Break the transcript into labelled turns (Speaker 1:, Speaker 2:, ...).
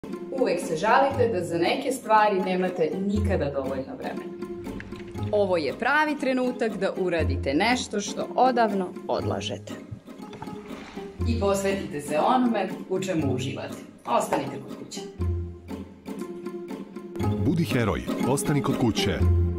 Speaker 1: Uvek se žalite da za neke stvari nemate nikada dovoljno vremena. Ovo je pravi trenutak da uradite nešto što odavno odlažete. I posvetite se onome u čemu uživate. Ostanite kod kuće.
Speaker 2: Budi heroj, ostani kod kuće.